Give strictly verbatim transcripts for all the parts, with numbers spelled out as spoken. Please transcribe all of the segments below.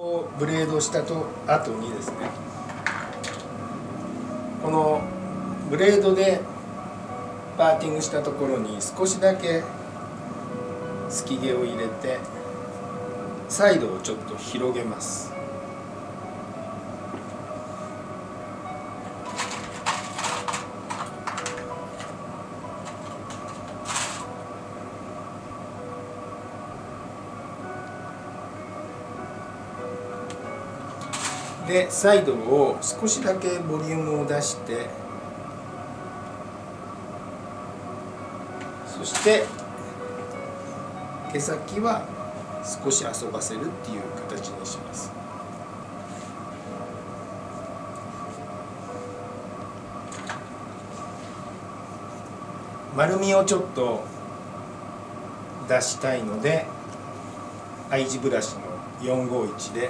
ブレードしたと後にですね、このブレードでパーティングしたところに少しだけすき毛を入れてサイドをちょっと広げます。でサイドを少しだけボリュームを出して、そして毛先は少し遊ばせるっていう形にします。丸みをちょっと出したいので I 字ブラシのよんごいちで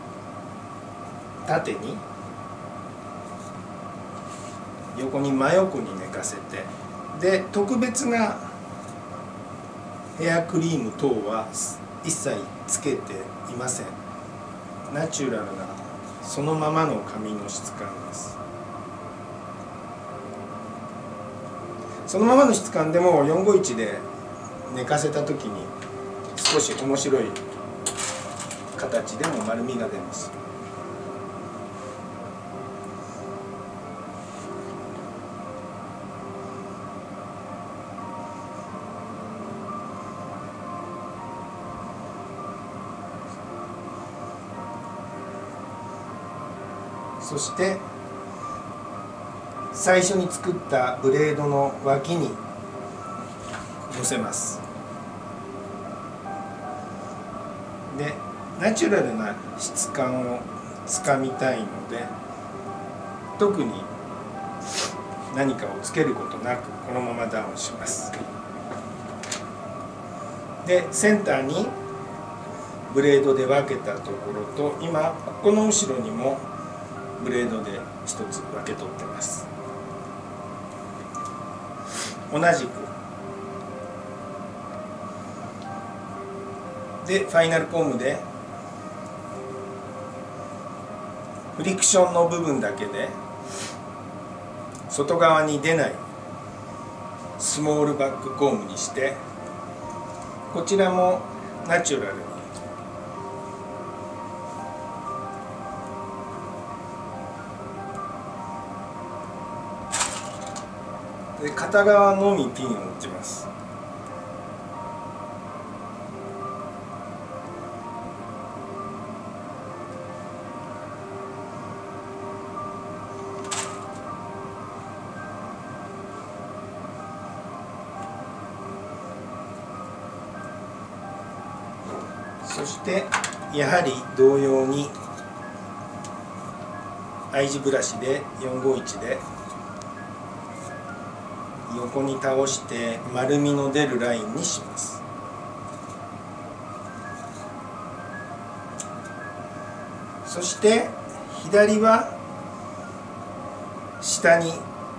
縦に横に真横に寝かせて、で特別なヘアクリーム等は一切つけていません。ナチュラルなそのままの髪の質感です。そのままの質感でもよんごいちで寝かせた時に少し面白い形でも丸みが出ます。そして最初に作ったブレードの脇に乗せます。でナチュラルな質感をつかみたいので、特に何かをつけることなくこのままダウンします。でセンターにブレードで分けたところと、今ここの後ろにもブレードで一つ分け取ってます。同じくでファイナルコームでフリクションの部分だけで外側に出ないスモールバックコームにして、こちらもナチュラルにで片側のみピンを打ちます。そしてやはり同様に I 字ブラシでよんごいちで横に倒して丸みの出るラインにします。そして左は下に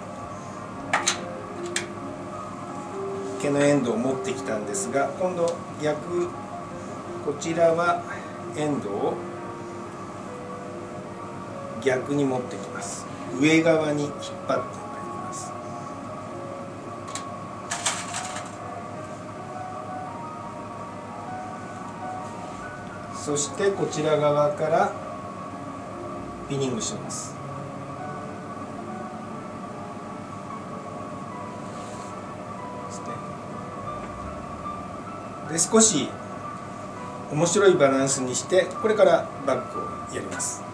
毛のエンドを持ってきたんですが、今度逆、こちらはエンドを逆に持ってきます。上側に引っ張ってそしてこちら側からピニングします。で少し面白いバランスにして、これからバックをやります。